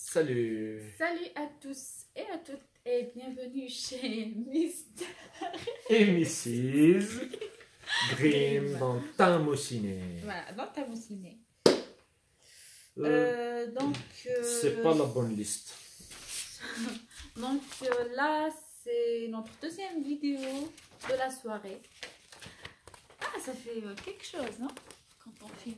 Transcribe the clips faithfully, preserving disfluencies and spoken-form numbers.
Salut. Salut à tous et à toutes et bienvenue chez Mister Et missus Grimm dans Tamociné. Voilà, dans ta ciné. Euh, Euh, donc, euh, C'est pas la bonne liste. donc euh, là, c'est notre deuxième vidéo de la soirée. Ah, ça fait euh, quelque chose, non? Quand on filme.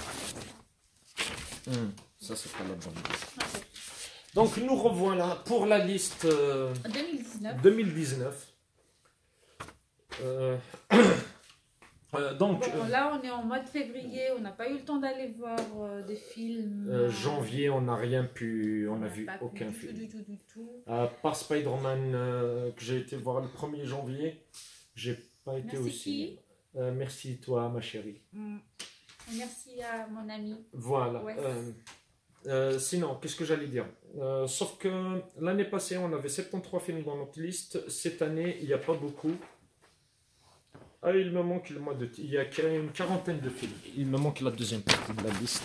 Hum, ça, c'est pas la bonne liste. Okay. Donc, nous revoilà pour la liste euh, deux mille dix-neuf. deux mille dix-neuf. Euh, euh, donc, Bon, euh, là, on est en mois de février. On n'a pas eu le temps d'aller voir euh, des films. euh, janvier, on n'a rien pu, on On n'a n'a vu pas pu aucun du film. tout, du tout, du tout. À part Spider-Man euh, que j'ai été voir le premier janvier, j'ai pas été Merci aussi. qui Euh, merci toi, ma chérie. Mm. Merci à mon ami. Voilà. Ouais. Euh, euh, sinon, qu'est-ce que j'allais dire? Euh, Sauf que l'année passée, on avait soixante-treize films dans notre liste. Cette année, il n'y a pas beaucoup. Ah, il me manque le mois de... Il y a une quarantaine de films. Il me manque la deuxième partie de la liste.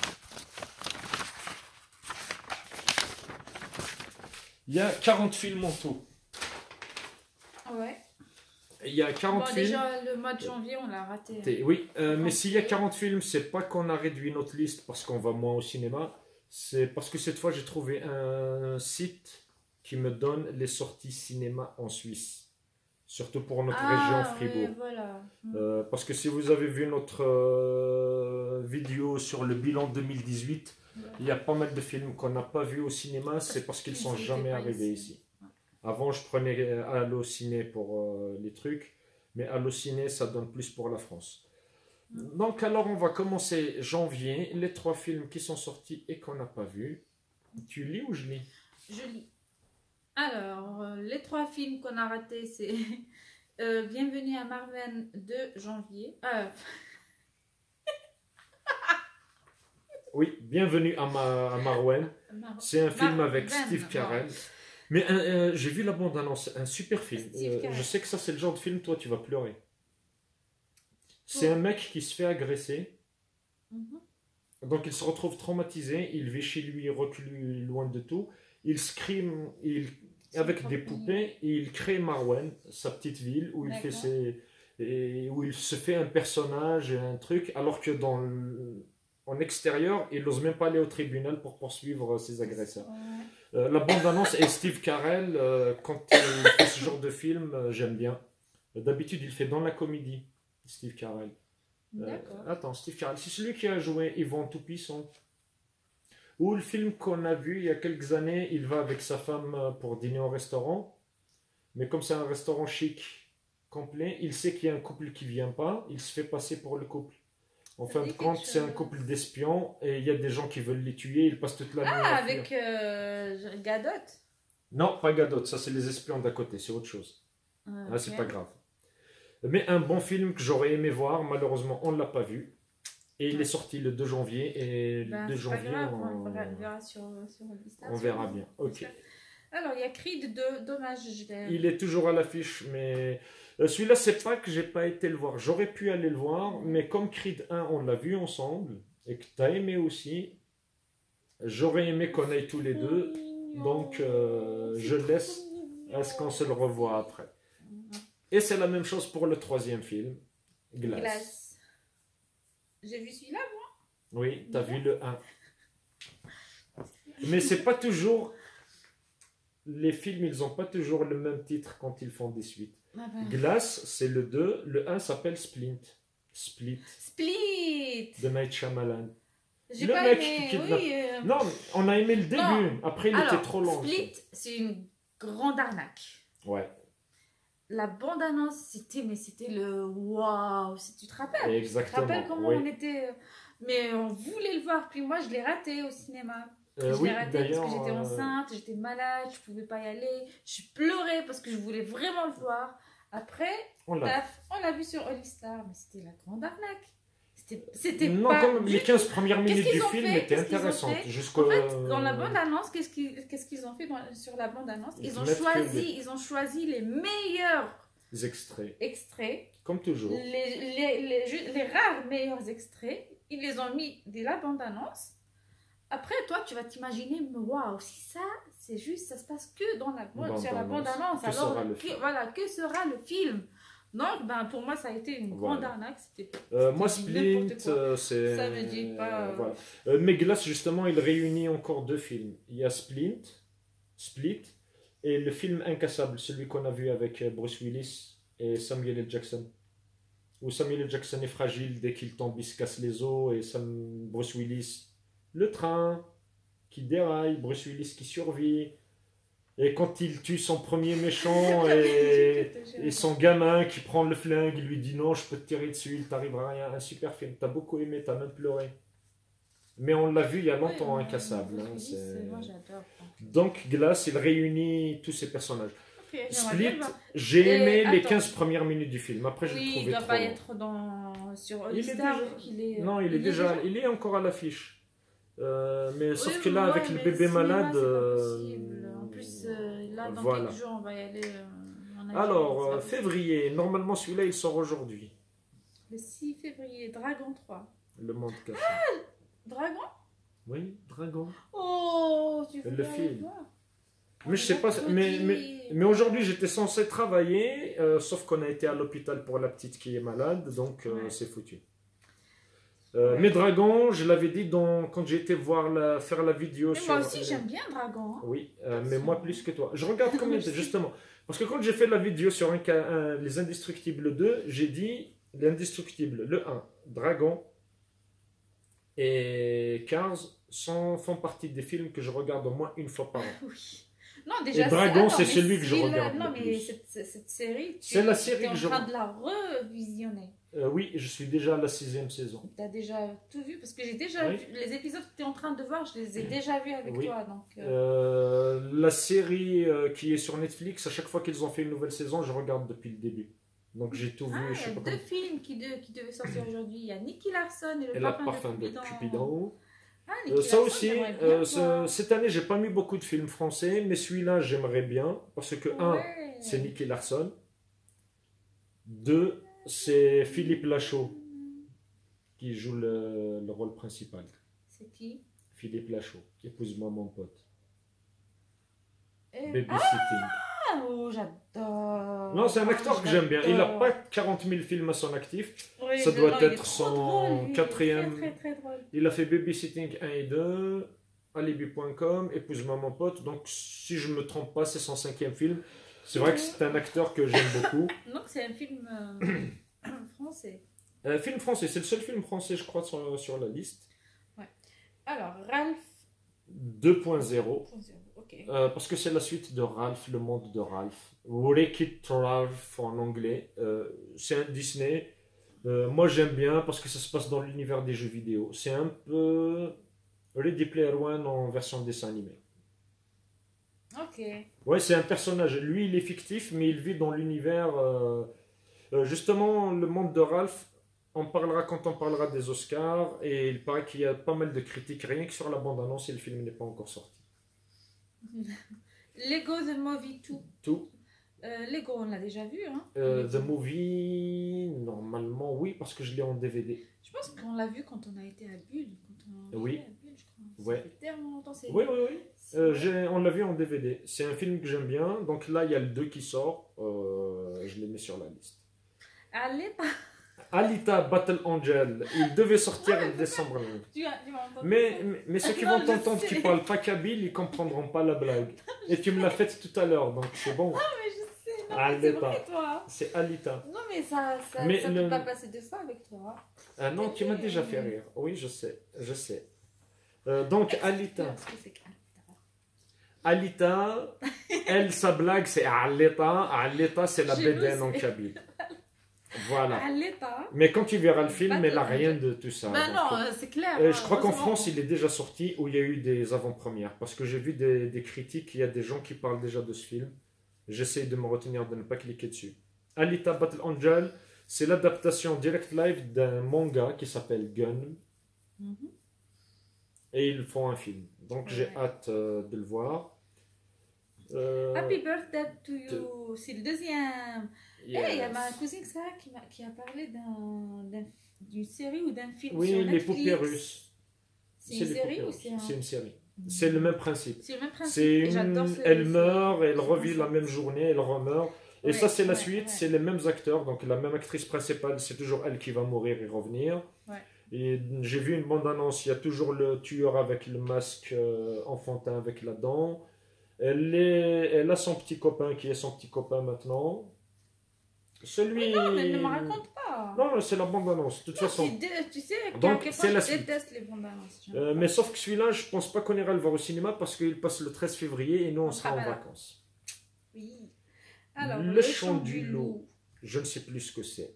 Il y a quarante films en tout. Ouais. Il y a quarante Bon, films. déjà, le mois de janvier, on l'a raté. T'es- Oui, euh, mais Ok. s'il y a quarante films, c'est pas qu'on a réduit notre liste parce qu'on va moins au cinéma. C'est parce que cette fois, j'ai trouvé un site qui me donne les sorties cinéma en Suisse. Surtout pour notre région Ah, Fribourg. ouais, voilà. Mm. Euh, parce que si vous avez vu notre euh, vidéo sur le bilan deux mille dix-huit, Ouais. il y a pas mal de films qu'on n'a pas vus au cinéma, c'est parce qu'ils qu'ils sont étaient jamais pas arrivés ici. ici. Ouais. Avant, je prenais euh, Allociné pour euh, les trucs, mais Allociné, ça donne plus pour la France. Mm. Donc, alors, on va commencer janvier, les trois films qui sont sortis et qu'on n'a pas vus. Tu lis ou je lis? Je lis. Alors, euh, les trois films qu'on a ratés, c'est euh, Bienvenue à Marven de janvier. Euh, Oui, Bienvenue à, Ma- à Marwen. Mar- C'est un film Mar- avec Van, Steve non. Carell. Mais euh, euh, j'ai vu la bande-annonce, un super film. Steve Euh, Carell. je sais que ça, c'est le genre de film, toi, tu vas pleurer. C'est Pour- un mec qui se fait agresser. Mhm. Donc, il se retrouve traumatisé. Il vit chez lui, reclus, loin de tout. Il scrime il, Son avec propre des univers. poupées. Et il crée Marwen, sa petite ville, où il, fait D'accord. ses, et où il se fait un personnage et un truc. Alors que dans le- en extérieur, il n'ose même pas aller au tribunal pour poursuivre ses agresseurs. Ouais. Euh, la bande-annonce est Steve Carell. Euh, quand il fait ce genre de film, euh, j'aime bien. D'habitude, il fait dans la comédie, Steve Carell. Euh, D'accord. attends, Steve Carell, c'est celui qui a joué Yvan Tout-Puissant. Ou le film qu'on a vu il y a quelques années, il va avec sa femme euh, pour dîner au restaurant. Mais comme c'est un restaurant chic, complet, il sait qu'il y a un couple qui vient pas, il se fait passer pour le couple. En Ça fin dit de quelque compte, c'est un chose. couple d'espions et il y a des gens qui veulent les tuer, ils passent toute la nuit Ah, à fuir. avec euh, Gadot. Non, pas Gadot, ça c'est les espions d'à côté, c'est autre chose. Ah, Ah, c'est ok. pas grave. Mais un bon film que j'aurais aimé voir, malheureusement on ne l'a pas vu. Et il Ouais. est sorti le deux janvier, et le Ben, deux c'est pas janvier, grave, on, on verra, verra sur, sur le liste. on verra bien. Ok. Alors, il y a Creed deux, dommage, je l'ai. Il est toujours à l'affiche, mais euh, celui-là, c'est pas que j'ai pas été le voir. J'aurais pu aller le voir, mais comme Creed un, on l'a vu ensemble, et que tu as aimé aussi, j'aurais aimé qu'on aille tous les deux, donc euh, je laisse à ce qu'on se le revoie après. Et c'est la même chose pour le troisième film, Glass. Glace. J'ai vu celui-là, moi. Oui, tu as vu le un. Mais c'est pas toujours... Les films, ils n'ont pas toujours le même titre quand ils font des suites. Ah ben. Glass, c'est le deux, le un s'appelle Splint. Split, Split. de Night Shyamalan. J'ai Le pas mec aimé, qui kidnappe- oui. euh, Non, on a aimé le début, Non. après il Alors, était trop long. Split, c'est une grande arnaque. Ouais, La bande-annonce, c'était, mais c'était le waouh, si tu te rappelles. Tu te exactement. rappelles comment oui. on était. euh, Mais on voulait le voir, puis moi je l'ai raté au cinéma. Euh, je oui, l'ai raté parce d'ailleurs, que j'étais euh, enceinte, j'étais malade, je pouvais pas y aller. Je pleurais parce que je voulais vraiment le voir. Après, on l'a. paf, on l'a vu sur Hollistar, mais c'était la grande arnaque. C'était, c'était Non, pas comme du les tout. quinze premières Qu'est-ce minutes qu'ils du ont film fait étaient Qu'est-ce qu'ils ont intéressantes. fait Jusqu'au... En fait, dans la bande-annonce, qu'est-ce qu'ils, qu'est-ce qu'ils ont fait dans- sur la bande-annonce Ils ils ont, mettent que choisi, des- ils ont choisi les meilleurs Les extraits, extraits, comme toujours. les, les, les, ju- les rares meilleurs extraits. Ils les ont mis dès la bande-annonce. Après, toi, tu vas t'imaginer, waouh, si ça, c'est juste, ça se passe que dans la, Bande sur la annonce. bande-annonce. Que Alors, sera le que- film. voilà, que sera le film? Donc, ben, pour moi, ça a été une grande Voilà. arnaque. C'était Euh, c'était moi, du Splint, n'importe quoi. euh, c'est. Ça me dit pas, euh, Voilà. Euh, mais Glass, justement, il réunit encore deux films. Il y a Splint, Split, et le film Incassable, celui qu'on a vu avec euh, Bruce Willis et Samuel L. Jackson. Où Samuel L. Jackson est fragile, dès qu'il tombe, il se casse les os, et Sam... Bruce Willis, le train qui déraille, Bruce Willis qui survit. Et quand il tue son premier méchant et, et son gamin qui prend le flingue, il lui dit non, je peux te tirer dessus, il t'arrivera rien. Un super film, t'as beaucoup aimé, t'as même pleuré. Mais on l'a vu il y a longtemps, Ouais, Incassable. Bruce hein, Willis, c'est- moi, j'adore. Donc Glass, il réunit tous ces personnages. Ok, j'aimerais bien Split, le voir. j'ai Et aimé les attends. quinze premières minutes du film. Après, je le Oui, il trouvais doit trop pas long. être dans... sur Il est All-Star, déjà- vu qu'il est... Non, il est déjà, il est encore à l'affiche. Euh, mais sauf Oui, que là, ouais, avec le mais bébé cinéma, malade. c'est pas euh, possible. En plus, euh, là, dans voilà. quelques jours, on va y aller euh, en Algérie, Alors, c'est pas euh, possible. février, normalement celui-là il sort aujourd'hui. Le six février, Dragon trois. Le monde caché. Dragon? Oui, Dragon. Oh, tu veux Le bien aller film. voir? Mais je sais pas, mais, mais, mais aujourd'hui j'étais censé travailler, euh, sauf qu'on a été à l'hôpital pour la petite qui est malade, donc euh, Ouais. c'est foutu. Euh, Ouais. Mais Dragon, je l'avais dit dans, quand j'ai été voir la, faire la vidéo Mais sur. moi aussi, j'aime bien Dragon. hein. Oui, euh, mais moi plus que toi. Je regarde combien de justement. Parce que quand j'ai fait la vidéo sur un, ca- un- Les Indestructibles deux, j'ai dit l'Indestructible, le un, Dragon et Cars sont, font partie des films que je regarde au moins une fois par an. Oui. Non, déjà, Et Dragon, attends, c'est mais celui que je celui-là- regarde Non, le mais plus. cette, cette, cette série, tu C'est la tu série es en que je train re- de la revisionner. Euh, oui, je suis déjà à la sixième saison. Tu as déjà tout vu? Parce que j'ai déjà Oui. vu les épisodes que tu es en train de voir, je les ai déjà vus avec Oui. toi. Donc, euh, Euh, la série euh, qui est sur Netflix, à chaque fois qu'ils ont fait une nouvelle saison, je regarde depuis le début. Donc j'ai tout vu. Ah, je sais il y pas a deux comment- films qui, de- qui devaient sortir aujourd'hui. Il y a Nicky Larson et le Et la parfum, parfum de de Cupidon. Cupidon. Ah, Nicky Euh, ça Larson, aussi, j'aimerais bien euh, ce- voir. cette année, j'ai pas mis beaucoup de films français, mais celui-là, j'aimerais bien. Parce que, un, Ouais. c'est Nicky Larson. Deux, c'est Philippe Lachaud qui joue le, le rôle principal. C'est qui? Philippe Lachaud, épouse-moi mon pote. Euh, Babysitting. Ah, oh, j'adore. Non, c'est un acteur que j'aime bien. Il n'a J'adore. pas quarante mille films à son actif. Oui, ça je- doit non, il est être trop son drôle, lui. Il est quatrième- Très, très, très drôle. Il a fait Babysitting un et deux, alibi point com, épouse-moi mon pote. Donc, si je me trompe pas, c'est son cinquième film. C'est vrai que c'est un acteur que j'aime beaucoup. Donc, c'est un film euh, français. Un film français, c'est le seul film français, je crois, sur, sur la liste. Alors, Ralph. deux point zéro. Ok. Euh, parce que c'est la suite de Ralph, le monde de Ralph. Wreck-It Ralph en anglais. Euh, c'est un Disney. Euh, moi j'aime bien parce que ça se passe dans l'univers des jeux vidéo. C'est un peu Ready Player One en version dessin animé. Ok. Ouais, c'est un personnage. Lui, il est fictif, mais il vit dans l'univers. euh, euh, justement, le monde de Ralph, on parlera quand on parlera des Oscars. Et il paraît qu'il y a pas mal de critiques, rien que sur la bande-annonce, et le film n'est pas encore sorti. Lego The Movie deux. Tout. Euh, Lego, on l'a déjà vu, hein. Euh, The Movie, normalement, oui, parce que je l'ai en D V D. Je pense qu'on l'a vu quand on a été à Bulle. Quand on a Oui. été à Bulle, je crois. Ouais. Ça fait tellement longtemps. c'est- Oui, oui, oui. c'est- Euh, j'ai- on l'a vu en D V D. C'est un film que j'aime bien. Donc là, il y a le deux qui sort. Euh, je les mets sur la liste. Allez, pas. Alita Battle Angel. Il devait sortir en décembre. Tu as, tu m'as entendu. Mais, mais, mais ceux qui Non, vont je t'entendre sais. qui parlent pas kabyle, ils comprendront pas la blague. Et tu me l'as faite tout à l'heure, donc c'est bon. Mais je sais, non, Allez, mais c'est pas. vrai, toi. C'est Alita. Non, mais ça ça, Mais ça le- peut pas passer deux fois avec toi. Ah non, tu m'as déjà fait rire. Oui, je sais, je sais. Euh, donc Alita. Parce que c'est Alita. Alita, elle, sa blague, c'est Alita. Alita, c'est la Je bédaine le en sais. kabyle. Voilà. Alita. Mais quand tu verras le film, Pas elle de- n'a rien de tout ça. Ben Donc, non, euh, euh, c'est clair. euh, hein, je crois qu'en heureusement. France, il est déjà sorti où il y a eu des avant-premières. Parce que j'ai vu des, des critiques, il y a des gens qui parlent déjà de ce film. J'essaie de me retenir de ne pas cliquer dessus. Alita Battle Angel, c'est l'adaptation direct live d'un manga qui s'appelle Gun. Mhm. Et ils font un film. Donc j'ai Ouais. hâte euh, de le voir. Euh, Happy birthday to you. C'est le deuxième. Eh, il y a yes. ma cousine Sarah qui, m'a- qui a parlé d'un, d'un- d'une série ou d'un film Oui, sur les Netflix. poupées russes. C'est une les série poupées ou russes. c'est un... C'est une série. C'est le même principe. C'est le même principe. C'est et une... j'adore ce- Elle ce- meurt, elle ce revit la concept. même journée, elle remeurt. Et Ouais, ça, c'est la ouais, suite, ouais. c'est les mêmes acteurs. Donc la même actrice principale, c'est toujours elle qui va mourir et revenir. Ouais. Et j'ai vu une bande-annonce, il y a toujours le tueur avec le masque euh, enfantin avec la dent. Elle, est... elle a son petit copain qui est son petit copain maintenant. Celui... Non, mais ne me raconte pas. Non, c'est la bande-annonce, de toute Non, façon. tu, dé- tu sais à Donc, quel c'est point la je suite. déteste les bandes annonces. j'aime Euh, pas. mais sauf que celui-là, je pense pas qu'on ira le voir au cinéma parce qu'il passe le treize février et nous, on On sera en sera pas là. vacances. Oui. Alors, Le le, chant chant du du loup. loup. Je ne sais plus ce que c'est.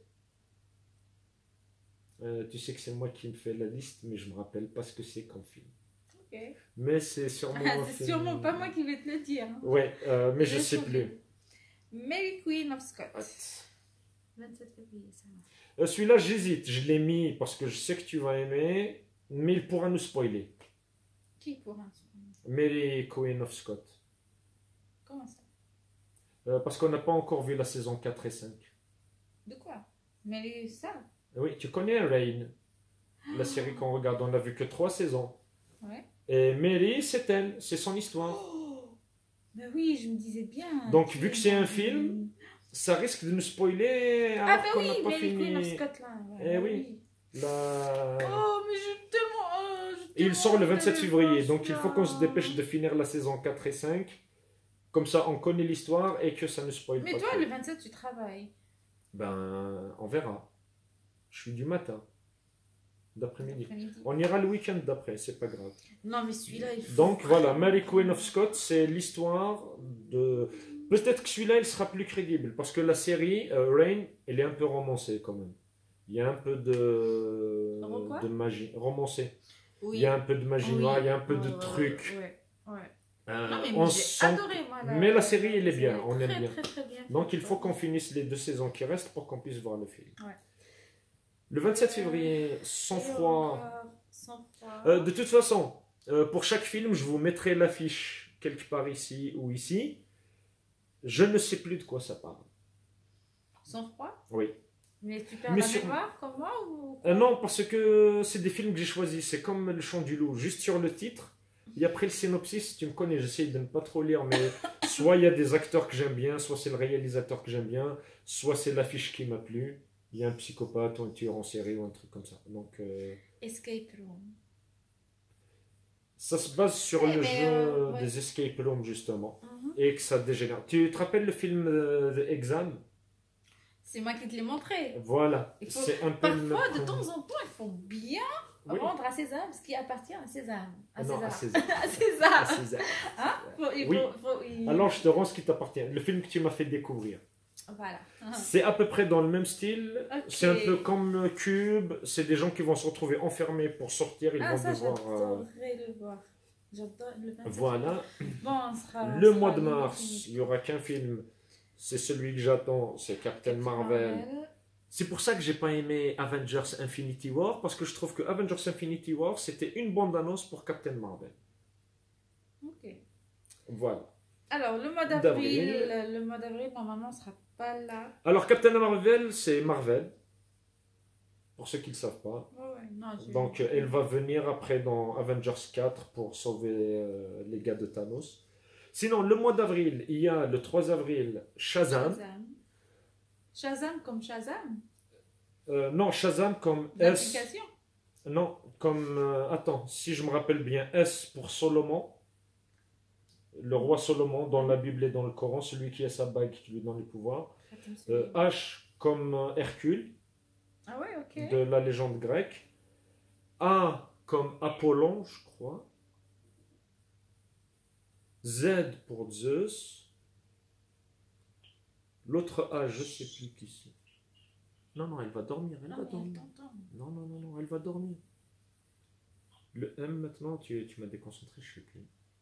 Euh, tu sais que c'est moi qui me fais la liste, mais je me rappelle pas ce que c'est comme film. Ok. Mais c'est sûrement Ah, un c'est film- sûrement pas moi qui vais te le dire. hein. Ouais, euh, mais je Le sais chant du plus. loup. Mary Queen of Scots. Att- vingt-sept février, ça va. Euh, celui-là, j'hésite. Je l'ai mis parce que je sais que tu vas aimer, mais il pourra nous spoiler. Qui pourra Mary Queen of Scott. Comment ça? Euh, parce qu'on n'a pas encore vu la saison quatre et cinq. De quoi? Mais ça? Oui, tu connais Rain, la série qu'on regarde. On n'a vu que trois saisons. Ouais. Et Mary, c'est elle, c'est son histoire. Oh, ben oui, je me disais bien. Donc, tu vu que es c'est un dans film, une- Ça risque de nous spoiler alors Ah, ben qu'on oui, n'a pas Mary fini. Queen of Scotland. Ouais, Eh ben oui. La... Oh, mais je tellement. oh, je Et il tellement sort le envie vingt-sept d'aller février, voir donc il faut qu'on se celui-là. dépêche de finir la saison quatre et cinq. Comme ça, on connaît l'histoire et que ça ne spoil Mais pas toi, trop. le vingt-sept, tu travailles. Ben, on verra. Je suis du matin, d'après-midi. L'après-midi. On ira le week-end d'après, c'est pas grave. Non, mais celui-là, il faut. Donc voilà, Mary Queen of Scott, c'est l'histoire de... Peut-être que celui-là, il sera plus crédible, parce que la série, euh, Rain, elle est un peu romancée quand même. Il y a un peu de, Ro- quoi de magie, romancée. Oui. Il y a un peu de magie Oui. noire, il y a un peu Ouais, de ouais, trucs. Ouais, ouais. Euh, Non, mais, on mais j'ai sent- adoré, moi. la- Mais la série, elle est bien, c'est on aime très, bien. Très, très bien. Donc il fait. faut qu'on finisse les deux saisons qui restent pour qu'on puisse voir le film. Ouais. Le vingt-sept février, sans Et froid. encore, Sans froid. Euh, de toute façon, euh, pour chaque film, je vous mettrai l'affiche quelque part ici ou ici. Je ne sais plus de quoi ça parle. Sans froid? Oui. Mais tu perds Mais la sur- mémoire comme moi ou... Euh, non, parce que c'est des films que j'ai choisis. C'est comme Le Chant du Loup, juste sur le titre. Et après le synopsis, tu me connais, j'essaie de ne pas trop lire, mais soit il y a des acteurs que j'aime bien, soit c'est le réalisateur que j'aime bien, soit c'est l'affiche qui m'a plu. Il y a un psychopathe ou un tueur en série ou un truc comme ça. Donc euh, Escape Room. ça se base sur Ouais, le mais, jeu euh, ouais. des escape rooms justement. Mhm. Et que ça dégénère. Tu te rappelles le film euh, The Exam? C'est moi qui te l'ai montré. Voilà. Il faut- C'est un peu le Parfois, même de temps principe. en temps, il faut bien Oui. rendre à César ce qui appartient à César. À Ah non, à César. César. À César. À César. Hein? Faut- il Oui. faut- faut- il- Alors je te rends ce qui t'appartient. Le film que tu m'as fait découvrir. Voilà. C'est à peu près dans le même style. Ok. C'est un peu comme Cube. C'est des gens qui vont se retrouver enfermés pour sortir. Ils Ah, vont ça, devoir. euh, j'adorerais le voir. J'adore le vingt-sept. Voilà. Bon, on sera, Le on sera mois de libre mars, fini. il n'y aura qu'un film. C'est celui que j'attends. C'est Captain Marvel. C'est pour ça que j'ai pas aimé Avengers Infinity War. Parce que je trouve que Avengers Infinity War, c'était une bande-annonce pour Captain Marvel. Ok. Voilà. Alors, le mois d'avril, le mois d'avril, normalement, on sera pas là. Alors, Captain Marvel, c'est Marvel. Pour ceux qui ne le savent pas. Ouais, ouais, non, je- Donc, euh, elle va venir après dans Avengers quatre pour sauver euh, les gars de Thanos. Sinon, le mois d'avril, il y a le trois avril Shazam. Shazam. Shazam comme Shazam. Euh, non, Shazam comme S. L'application. Non, comme. euh, attends, si je me rappelle bien, S pour Solomon. Le roi Solomon dans la Bible et dans le Coran, celui qui a sa bague qui lui donne le pouvoir. Attends, Euh, H comme euh, Hercule. Ah ouais, ok. De la légende grecque. A comme Apollon, je crois. Z pour Zeus. L'autre A, je ne sais plus qui c'est. Non, non, elle va dormir. Elle Non, va mais dormir. t'entends. Non, non, non, non, elle va dormir. Le M maintenant, tu, tu m'as déconcentré, je ne sais plus.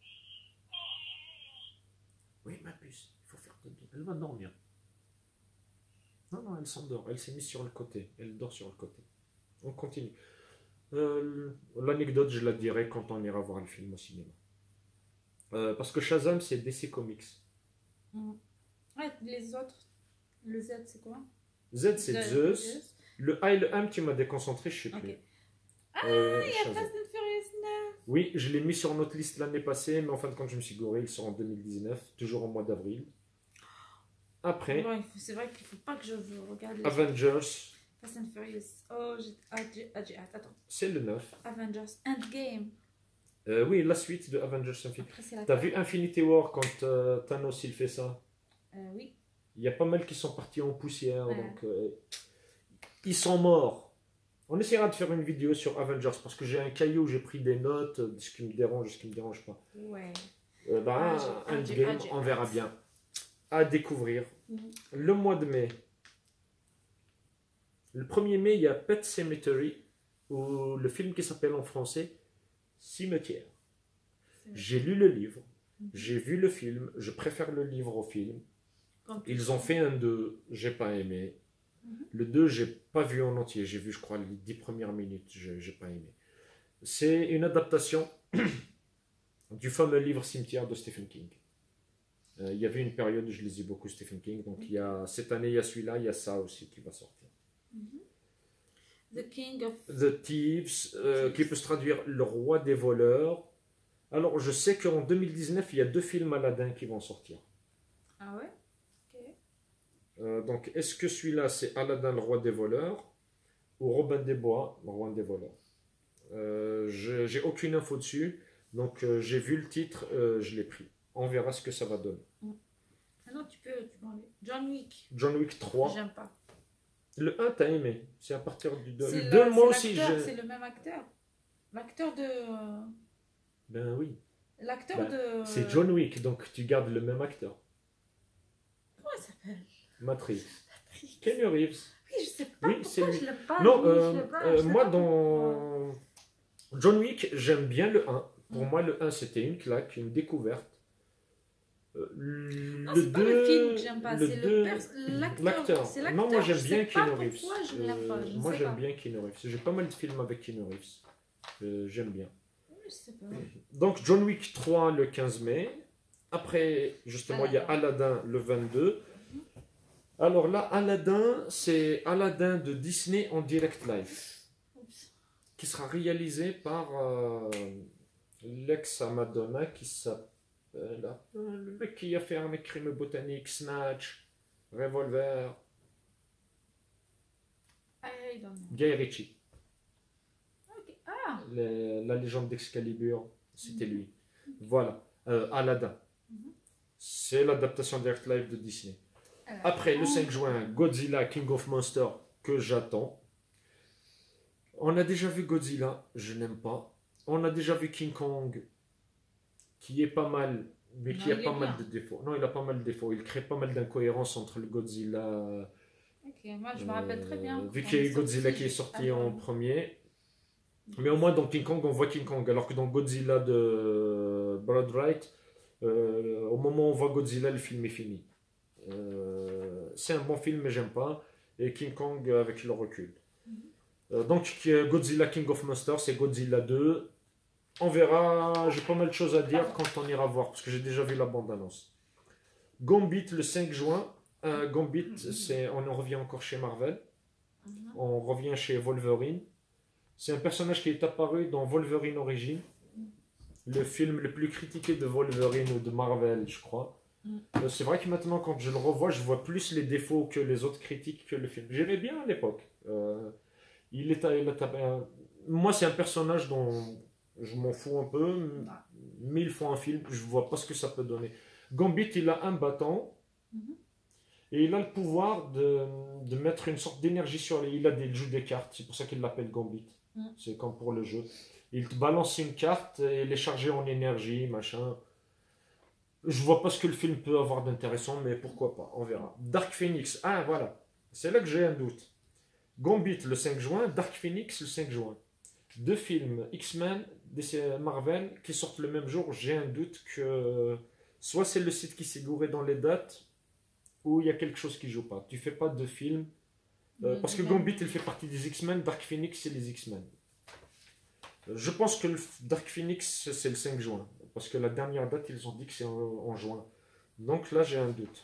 Oui, ma puce, il faut faire dodo. Elle va dormir. Non, non, elle s'endort. Elle s'est mise sur le côté. Elle dort sur le côté. On continue. Euh, L'anecdote, je la dirai quand on ira voir le film au cinéma. Euh, parce que Shazam, c'est D C Comics. Mm. Ouais, les autres. Le Z, c'est quoi? Z, c'est Z, Zeus. Le A et le M, tu m'as déconcentré, je sais plus. Ok. Ah, Euh, il y a Shazam. Fast and Furious dix-neuf. Oui, je l'ai mis sur notre liste l'année passée, mais en fin de compte, je me suis gouré. Il sort en deux mille dix-neuf, toujours au mois d'avril. Après, Ouais, il faut- c'est vrai qu'il ne faut pas que je regarde les Avengers, Fast and Furious. Oh, j'ai ah, j'ai- ah, j'ai hâte. Attends. c'est le neuf. Avengers Endgame. Euh, oui, la suite de Avengers Infinity. Après, c'est la T'as fin. vu Infinity War quand euh, Thanos il fait ça? Euh, oui. Il y a pas mal qui sont partis en poussière, Ouais. donc euh, ils sont morts. On essaiera de faire une vidéo sur Avengers parce que j'ai un cahier où j'ai pris des notes de ce qui me dérange et ce qui me dérange pas. Ouais. Euh, bah, Ah, j'ai- ah, j'ai- Endgame, ah, j'ai on verra hâte. bien. À découvrir. Mhm. Le mois de mai. Le premier mai, il y a Pet Sematary, ou le film qui s'appelle en français Cimetière. J'ai lu le livre, Mhm. j'ai vu le film, je préfère le livre au film. Comme tu Ils ont sais. fait un deux, j'ai pas aimé. Mhm. Le deux, j'ai pas vu en entier, j'ai vu je crois les dix premières minutes, je- j'ai pas aimé. C'est une adaptation du fameux livre Cimetière de Stephen King. Euh, il y avait une période où je lisais beaucoup Stephen King, donc il y a, cette année il y a celui-là, il y a ça aussi qui va sortir. Mhm. The King of. The Thieves, euh, qui peut se traduire Le Roi des voleurs. Alors je sais qu'en deux mille dix-neuf, il y a deux films Aladdin qui vont sortir. Ah ouais? Ok. Euh, donc est-ce que celui-là c'est Aladdin le Roi des voleurs ou Robin des Bois, le Roi des voleurs? euh, je- J'ai aucune info dessus, donc euh, j'ai vu le titre, euh, je l'ai pris. On verra ce que ça va donner. Ah non, tu peux, tu peux enlever. John Wick. John Wick trois. J'aime pas. Le un, t'as aimé. C'est à partir du deux. C'est Le le- deux, moi c'est aussi. l'acteur, je- C'est le même acteur. L'acteur de. euh, Ben oui. L'acteur Ben, de. C'est John Wick, donc tu gardes le même acteur. Comment il s'appelle? Matrix. Keanu Reeves. Oui, je sais pas Oui, pourquoi c'est lui. je l'ai pas Non, vu, euh, je l'ai pas- euh, je sais moi pas pourquoi. dans John Wick, j'aime bien le un. Pour Mm. moi, le un c'était une claque, une découverte. Euh, Non, le c'est pas le deux, film que j'aime pas, le c'est deux- le pers- l'acteur. l'acteur. C'est Non, l'acteur, moi j'aime je bien sais pas Keanu Reeves. pourquoi je l'aime pas, je moi sais j'aime pas. bien Keanu Reeves. J'ai pas mal de films avec Keanu Reeves. Euh, j'aime bien. Je sais pas. Donc John Wick trois le quinze mai. Après, justement, il y a Aladdin le vingt-deux. Alors là, Aladdin, c'est Aladdin de Disney en direct live, Oups. qui sera réalisé par euh, l'ex à Madonna qui s'appelle euh, le mec qui a fait un crime botanique, Snatch, Revolver, I don't know. Guy Ritchie, Ok. Ah, Le- la légende d'Excalibur, c'était Mhm. lui. Voilà, euh, Aladdin. Mhm. C'est l'adaptation direct live de Disney. alors, Après, le ah, cinq juin, Godzilla King of Monsters, que j'attends. On a déjà vu Godzilla, je n'aime pas. On a déjà vu King Kong, qui est pas mal, mais Non, qui a il est pas mal bien. de défauts. Non, il a pas mal de défauts. Il crée pas mal d'incohérences entre le Godzilla. Ok, moi je me rappelle très bien. euh, vu quand qu'il y a il eu est Godzilla sorti, qui est j'ai sorti en adoré. premier. Mais au moins dans King Kong, on voit King Kong. Alors que dans Godzilla de Brad Wright, euh, au moment où on voit Godzilla, le film est fini. Euh, c'est un bon film, mais j'aime pas. Et King Kong avec le recul. Mhm. Euh, donc Godzilla King of Monsters, c'est Godzilla deux. On verra, j'ai pas mal de choses à dire quand on ira voir, parce que j'ai déjà vu la bande-annonce. Gambit le cinq juin. Euh, Gambit, c'est, on en revient encore chez Marvel. Mhm. On revient chez Wolverine. C'est un personnage qui est apparu dans Wolverine Origins, le film le plus critiqué de Wolverine ou de Marvel, je crois. Mm. Euh, C'est vrai que maintenant, quand je le revois, je vois plus les défauts que les autres critiques que le film. J'aimais bien à l'époque. Euh, il est, il est- euh, moi, c'est un personnage dont je m'en fous un peu. Mais ils font un film, je vois pas ce que ça peut donner. Gambit, il a un bâton. Mhm. Et il a le pouvoir de, de mettre une sorte d'énergie sur les... Il a des, il joue des cartes, c'est pour ça qu'il l'appelle Gambit. Mm. C'est comme pour le jeu. Il te balance une carte et elle est chargée en énergie, machin. Je vois pas ce que le film peut avoir d'intéressant, mais pourquoi pas, on verra. Dark Phoenix, ah voilà, c'est là que j'ai un doute. Gambit le cinq juin, Dark Phoenix le cinq juin. Deux films X-Men, D C Marvel, qui sortent le même jour, j'ai un doute que soit c'est le site qui s'est gouré dans les dates, ou il y a quelque chose qui joue pas. Tu fais pas deux films. Euh, Le parce que dilemme. Gambit, il fait partie des X-Men, Dark Phoenix, c'est les X-Men. Euh, Je pense que le F- Dark Phoenix, c'est le cinq juin. Parce que la dernière date, ils ont dit que c'est en, en juin. Donc là, j'ai un doute.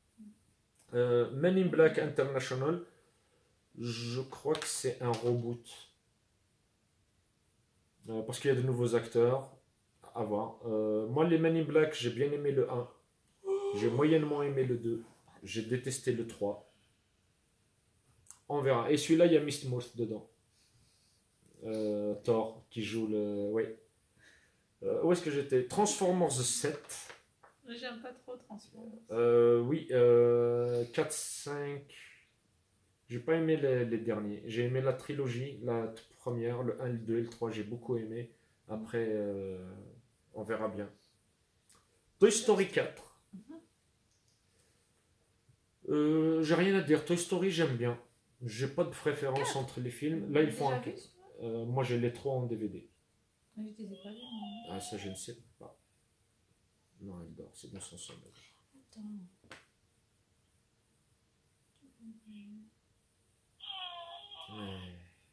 Euh, Men in Black International, je crois que c'est un reboot. Euh, parce qu'il y a de nouveaux acteurs à voir. Euh, moi, les Men in Black, j'ai bien aimé le un. J'ai moyennement aimé le deux. J'ai détesté le trois. On verra. Et celui-là, il y a Mistmouth dedans. Euh, Thor, qui joue le... Oui. Euh, où est-ce que j'étais? Transformers sept. J'aime pas trop Transformers. Euh, oui, euh, quatre, cinq. J'ai pas aimé les, les derniers. J'ai aimé la trilogie, la toute première, le un, le deux et le trois, j'ai beaucoup aimé. Après, euh, on verra bien. Toy Story quatre. Euh, j'ai rien à dire. Toy Story, j'aime bien. J'ai pas de préférence entre les films. Là, ils font un. Euh, moi, j'ai les trois en D V D. Mais je les ai pas vus. Hein. Ah, ça, je ne sais pas. Non, elle dort, c'est dans son sommeil. Attends. Ouais.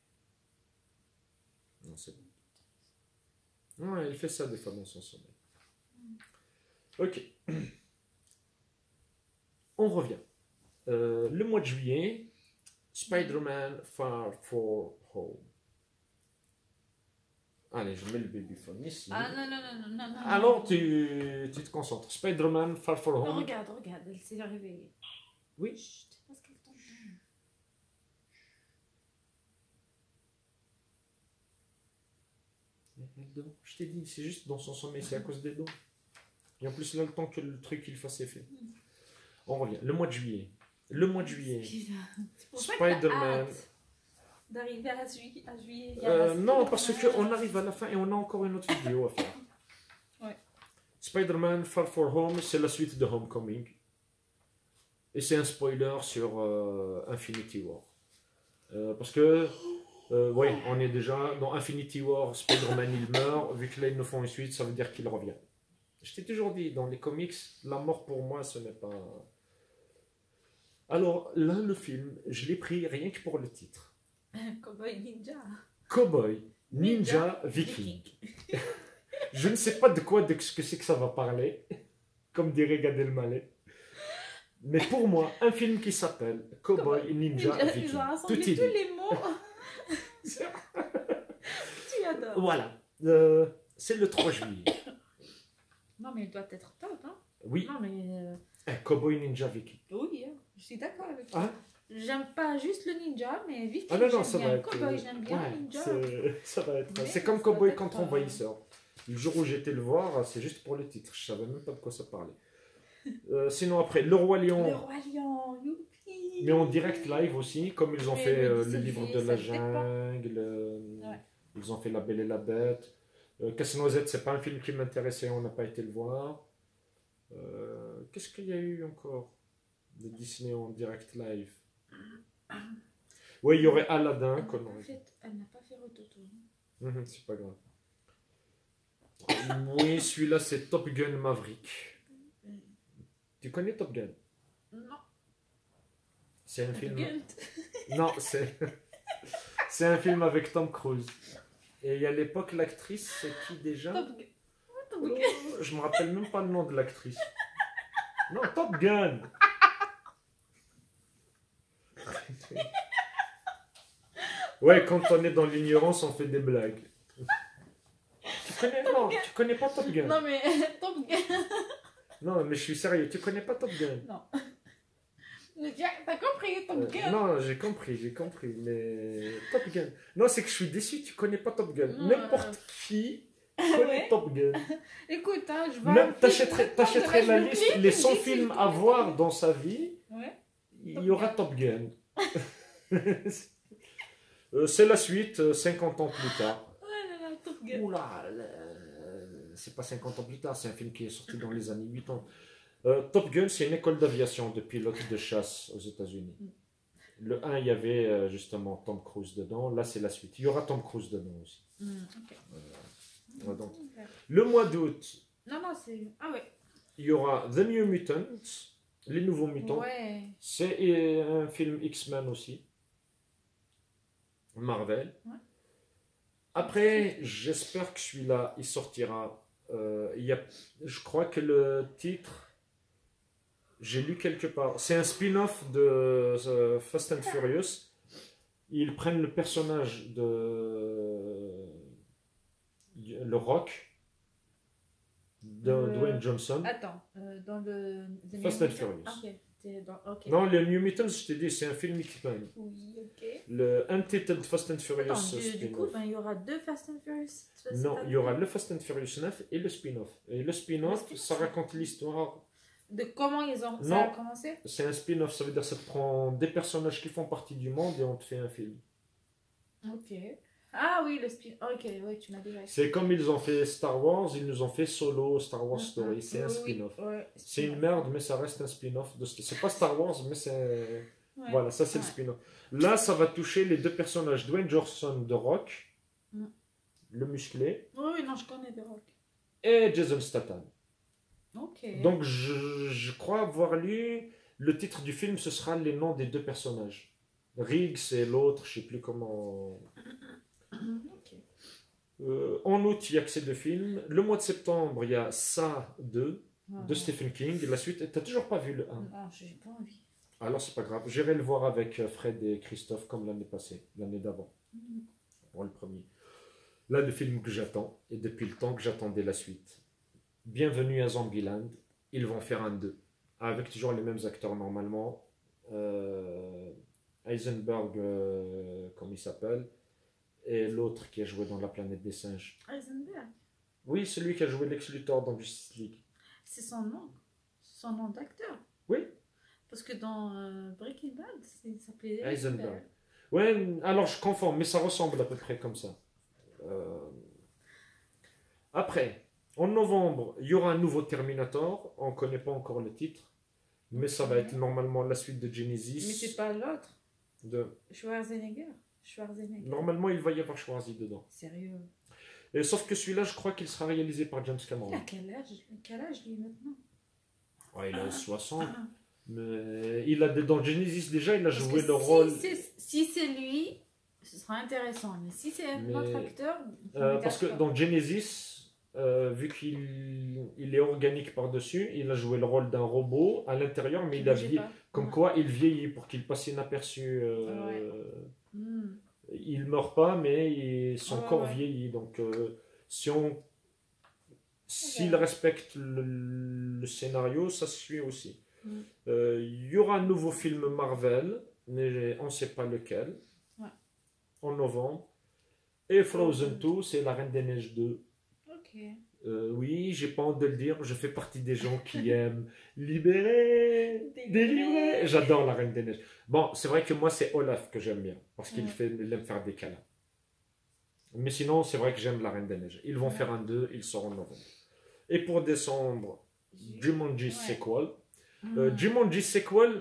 Non, c'est bon. Ouais, il fait ça des fois dans son sommeil. Ok. On revient. Euh, le mois de juillet, Spider-Man Far From Home. Allez, je mets le babyphone ici. Ah non, non, non, non, non, non. Alors, tu, tu te concentres. Spider-Man Far From Non, Home. regarde, regarde, elle s'est réveillée. Oui. Chut, parce qu'elle tombe. Elle dort. Je t'ai dit, c'est juste dans son sommeil, c'est à cause des dents. Et en plus, là, le temps que le truc il fasse effet. On revient. Le mois de juillet. Le mois de juillet. C'est pour ça que t'as Spider-Man. hâte d'arriver à juillet. À juillet il y a Euh, la non, Spider-Man. parce qu'on arrive à la fin et on a encore une autre vidéo à faire. Ouais. Spider-Man Far From Home, c'est la suite de Homecoming. Et c'est un spoiler sur euh, Infinity War. Euh, parce que, euh, oui, on est déjà dans Infinity War, Spider-Man il meurt. Vu que là ils nous font une suite, ça veut dire qu'il revient. Je t'ai toujours dit, dans les comics, la mort pour moi, ce n'est pas. Alors là, le film, je l'ai pris rien que pour le titre. Cowboy Ninja. Cowboy, Ninja, Viking. Je ne sais pas de quoi, de ce que c'est que ça va parler, comme dirait Gad Elmaleh. Mais pour moi, un film qui s'appelle Cowboy, Ninja, Ninja, Viking. ils ont rassemblé Tout est tous dit. les mots. Tu adores. Voilà. Euh, c'est le trois juillet. Non, mais il doit être top, hein. Oui, Non, mais... euh, un Cowboy, Ninja, Viking. Oui, hein, je suis d'accord avec toi. Hein? J'aime pas juste le ninja, mais Viking, Ah non, non, j'aime ça bien. va être. Cowboy, j'aime bien ouais, ninja. c'est- ça va être. Mais C'est comme ça Cowboy va être, contre euh, Envahisseur. Le jour où j'étais le voir, c'est juste pour le titre. Je savais même pas de quoi ça parlait. Euh, sinon, après, Le Roi Lion. Le Roi Lion, youpi. Mais en direct live aussi, comme ils ont Mais fait oui, euh, c'est le livre fait, de ça la dépend. jungle, euh, Ouais. ils ont fait La Belle et la Bête. Euh, Casse-Noisette, c'est pas un film qui m'intéressait, on n'a pas été le voir. Euh, Qu'est-ce qu'il y a eu encore de Disney en direct live? Oui, il y aurait Aladdin. Elle n'a qu'on pas aurait- fait, elle n'a pas fait Rototo. Mhm, c'est pas grave. Oui, celui-là c'est Top Gun Maverick. Tu connais Top Gun? Non. C'est un film. Gunt. Non, c'est. C'est un film avec Tom Cruise. Et il y a l'époque, l'actrice, c'est qui déjà? Top Gun. Top Oh, Gun. je me rappelle même pas le nom de l'actrice. Non, Top Gun. Ouais, quand on est dans l'ignorance, on fait des blagues. Tu connais, non, tu connais pas Top Gun. Non, mais Top Gun. Non, mais je suis sérieux, tu connais pas Top Gun. Non. Mais tu as- T'as compris, Top Euh, Gun. non, j'ai compris, j'ai compris, mais Top Gun. Non, c'est que je suis déçu, tu connais pas Top Gun. Non, N'importe euh, qui connaît Ouais. Top Gun. Écoute, hein, je vois. Même un film, t'achèterais, n'importe t'achèterais quel, la je liste, clique, les je cent dis, films c'est à quoi. voir dans sa vie, Ouais. il Top y aura Gun. Top Gun. Euh, c'est la suite, euh, cinquante ans plus tard. Ouais, là, là, Top Gun. Oula, euh, c'est pas cinquante ans plus tard, c'est un film qui est sorti dans les années huit ans. Euh, Top Gun, c'est une école d'aviation de pilotes de chasse aux États-Unis. Le un, il y avait euh, justement Tom Cruise dedans. Là, c'est la suite. Il y aura Tom Cruise dedans aussi. Hmm, ok. Ouais, donc. Le mois d'août, Non, non, c'est. Ah ouais. il y aura The New Mutants, les nouveaux mutants. Ouais. C'est euh, un film X-Men aussi. Marvel. Ouais. Après, j'espère que celui-là, il sortira. Euh, il y a, je crois que le titre, j'ai lu quelque part. C'est un spin-off de euh, Fast and Furious. Ils prennent le personnage de le Rock de Euh, Dwayne Johnson. Attends, euh, dans le. The Fast New and Mutants? Furious. Ah, ok, t'es dans. Ok. Non, le New Mutants, je t'ai dit, c'est un film X-Men. Oui, ok. Le Untitled Fast and Furious Attends, du, du coup, spin-off. ben, il y aura deux Fast and Furious cette Non, année. il y aura le Fast and Furious neuf et le spin-off. Et le spin-off, spin-off, ça c'est- raconte l'histoire. De comment ils ont ça Non. a commencé? C'est un spin-off, ça veut dire que ça te prend des personnages qui font partie du monde et on te fait un film. Ok. Ah oui, le spin. Ok, oui, tu m'as déjà expliqué. C'est comme ils ont fait Star Wars, ils nous ont fait Solo, Star Wars Mhm. Story. C'est un Oui, oui, spin-off. ouais, C'est une spin-off. merde, mais ça reste un spin-off. De... C'est pas Star Wars, mais c'est. Ouais. Voilà, ça c'est Ouais. le spin-off. Là, ça va toucher les deux personnages, Dwayne Johnson de Rock, Mm. le musclé, Oui, oui, non, je connais The Rock. et Jason Statham. Ok. Donc, je, je crois avoir lu le titre du film, ce sera les noms des deux personnages. Riggs et l'autre, je sais plus comment. Ok. Euh, en août, il y a que ces deux films. Le mois de septembre, il y a Ça deux Ouais, de ouais. Stephen King. La suite, t'as toujours pas vu le un. Non, j'ai pas envie. Alors, c'est pas grave. J'irai le voir avec Fred et Christophe comme l'année passée, l'année d'avant, Mhm. pour le premier. Là, le film que j'attends, et depuis le temps que j'attendais la suite. Bienvenue à Zombieland. Ils vont faire un deux. Avec toujours les mêmes acteurs normalement. Euh, Heisenberg, euh, comme il s'appelle. Et l'autre qui a joué dans La planète des singes. Heisenberg. Oui, celui qui a joué Lex Luthor dans Justice League. C'est son nom. C'est son nom d'acteur. Oui, Parce que dans euh, Breaking Bad, c'est- il s'appelait Heisenberg. Ouais, alors je confonds, mais ça ressemble à peu près comme ça. Euh, Après, en novembre, il y aura un nouveau Terminator. On ne connaît pas encore le titre. Mais ça va être normalement la suite de Mais Genesis. c'est pas l'autre. De... Schwarzenegger. Schwarzenegger. Normalement, il va y avoir Schwarzy dedans. Sérieux. Et, sauf que celui-là, je crois qu'il sera réalisé par James Il Cameron. a quel âge, quel âge lui maintenant? Ouais, il a soixante. Mais il a dans Genesis déjà, il a Parce joué que le si rôle. c'est- Si c'est lui, ce sera intéressant. Mais si c'est un Mais- autre acteur. ça Euh, m'intéresse parce que pas. dans Genesis, euh, vu qu'il il est organique par-dessus, il a joué le rôle d'un robot à l'intérieur, mais il a J'ai vieilli. pas. Comme Ouais. quoi, il vieillit pour qu'il passe inaperçu. euh, Hmm. Il meurt pas, mais il- son Ouais, corps ouais. vieillit. Donc, euh, si on. S'il Ok. respecte le, le scénario, ça se suit aussi. Mm. Euh, Il y aura un nouveau film Marvel, mais on ne sait pas lequel. Ouais. En novembre. Et Frozen deux, c'est La Reine des Neiges deux. Ok. Euh, oui, j'ai pas honte de le dire, je fais partie des gens qui aiment libérer, délivrer. J'adore La Reine des Neiges. Bon, c'est vrai que moi, c'est Olaf que j'aime bien, parce qu'il Ouais. fait, il aime faire des câlins. Mais sinon, c'est vrai que j'aime La Reine des Neiges. Ils vont Ouais. faire un deux, ils sortent en novembre. Et pour décembre, Jumanji Ouais. Sequel. Hmm. Euh, Jumanji Sequel,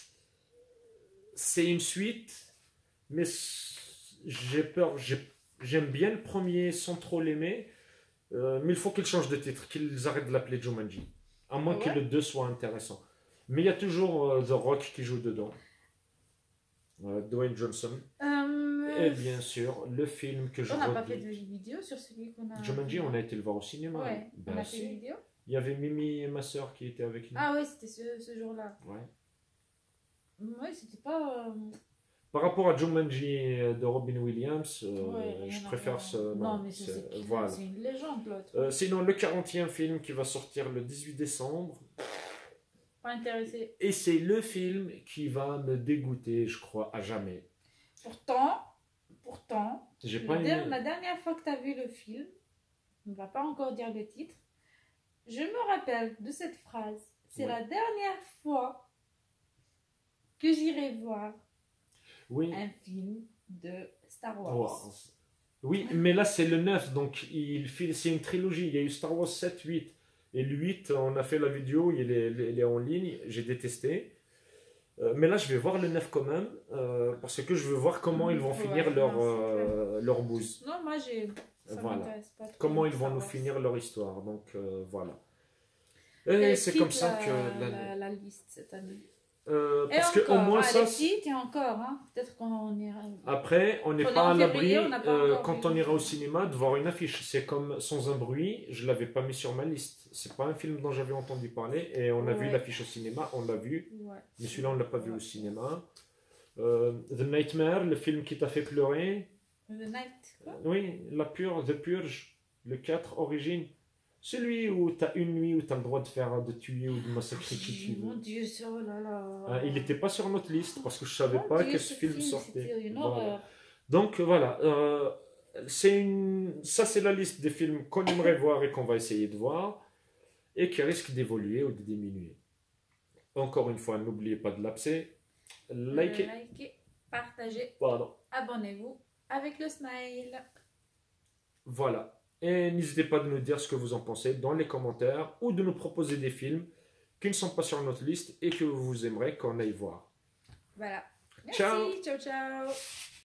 c'est une suite, mais c- j'ai peur, j'ai- j'aime bien le premier sans trop l'aimer, euh, mais il faut qu'ils changent de titre, qu'ils arrêtent de l'appeler Jumanji, à moins Ah que ouais le deux soit intéressant. Mais il y a toujours euh, The Rock qui joue dedans, Euh, Dwayne Johnson, Euh, et bien sûr, le film que je on n'a pas fait redis. de vidéo sur celui qu'on a. Jumanji, on a été le voir au cinéma. Ouais, Ben on a fait si. une vidéo. Il y avait Mimi et ma soeur qui étaient avec nous. Ah ouais, c'était ce, ce jour-là. Ouais. Ouais, c'était pas. euh, Par rapport à Jumanji euh, de Robin Williams, euh, ouais, rien je à préfère voir. ce. Non, mais ça, c'est- c'est qui- voilà. c'est une légende l'autre. Euh, sinon, le quarantième film qui va sortir le dix-huit décembre. Pas intéressé. Et c'est le film qui va me dégoûter, je crois, à jamais. Pourtant, pourtant, J'ai le pas der- aimé. la dernière fois que tu as vu le film, on ne va pas encore dire le titre, je me rappelle de cette phrase. C'est Ouais. la dernière fois que j'irai voir Oui. un film de Star Wars. Wars. Oui, mais là c'est le neuf, donc il fait- c'est une trilogie. Il y a eu Star Wars sept, huit. Et le huit, on a fait la vidéo, il est, il est en ligne, j'ai détesté. Euh, mais là je vais voir le neuf quand même, euh, parce que je veux voir comment ils vont Ouais, finir leur, non, c'est euh, leur bouse. Non, moi, j'ai... ça Voilà. m'intéresse pas trop, Comment ils Star vont nous Wars. finir leur histoire. Donc euh, voilà. Elle Et est c'est petite, comme ça la, que. la- la, la liste cette année. Euh, Et parce que encore, au moins ah, ça. elle est petite et encore, hein. Peut-être qu'on ira... Après, on n'est On est pas en à l'abri février, on n'a pas euh, encore quand vu. on ira au cinéma de voir une affiche. C'est comme Sans un bruit, je l'avais pas mis sur ma liste. C'est pas un film dont j'avais entendu parler et on a vu Ouais. l'affiche au cinéma, on l'a vu, Ouais. mais celui-là on l'a pas vu Ouais. au cinéma. Euh, The Nightmare, le film qui t'a fait pleurer. The Night, quoi? Oui, La Purge, The Purge. Le quatre, Origine. Celui où tu as une nuit où tu as le droit de faire, de tuer ou de massacrer qui tu Mon veux. Dieu, c'est- oh là là. Hein, il n'était pas sur notre liste parce que je savais Mon pas Dieu, que ce ce film film, sortait. c'était une Voilà. horreur. Donc voilà, euh, c'est une... ça c'est la liste des films qu'on aimerait voir et qu'on va essayer de voir et qui risquent d'évoluer ou de diminuer. Encore une fois, n'oubliez pas de l'abcès, likez, Likez, partagez, pardon, abonnez-vous avec le smile. voilà. Et n'hésitez pas de nous dire ce que vous en pensez dans les commentaires ou de nous proposer des films qui ne sont pas sur notre liste et que vous aimeriez qu'on aille voir. Voilà. Merci, Ciao. ciao, ciao.